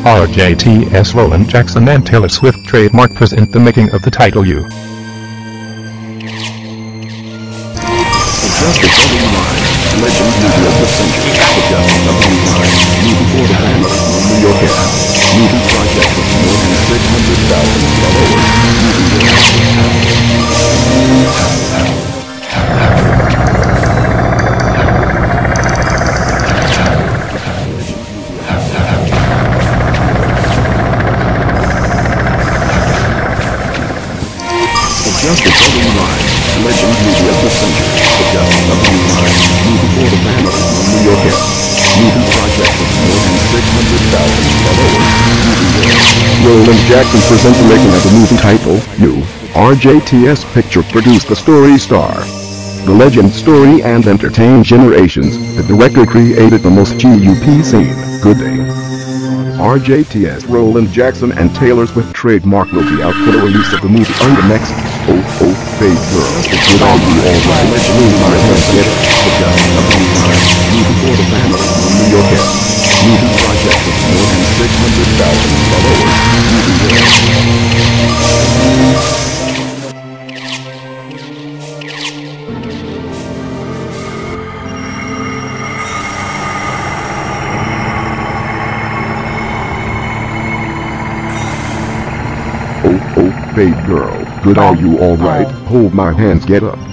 RJTS Roland Jackson and Taylor Swift trademark present the making of the title You. Just a double line, legend movie of the century, just a double line, movie for the family, New York era, movie project with more than 600,000 followers, just a double line, legend movie of the century, just a double line, movie for the family, New York era, movie project with more than 600,000 followers, Roland Jackson presents the making of the movie title, You. RJTS Picture produced the story star. The legend story and entertain generations. The director created the most GUP scene. Good day. RJTS Roland Jackson and Taylor Swift trademark will be out for the release of the movie on the next Fake Girl. With all you all right, let's move my hands get it. Movie for the family, New York era. Movie project with more than 600,000 followers. Fake girl, good, are you alright? Hold my hands, get up.